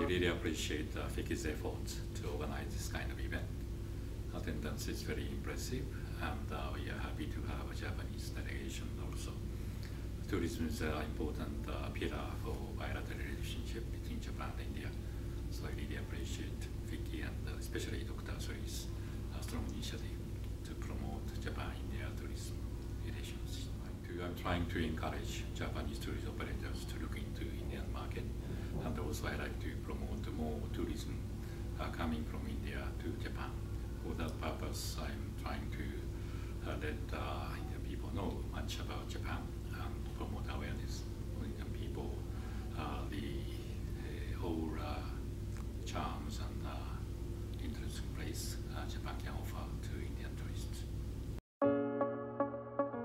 really appreciate FICCI's efforts to organize this kind of event. Attendance is very impressive, and we are happy to have a Japanese delegation also. Tourism is an important pillar for bilateral relationship between Japan and India. So I really appreciate FICCI and especially Dr. Soi's strong initiative to promote Japan-India tourism relations. I'm trying to encourage Japanese tourist operators to look into Indian market, and also I like to promote more tourism coming from India to Japan. For that purpose, I'm trying to let Indian people know much about Japan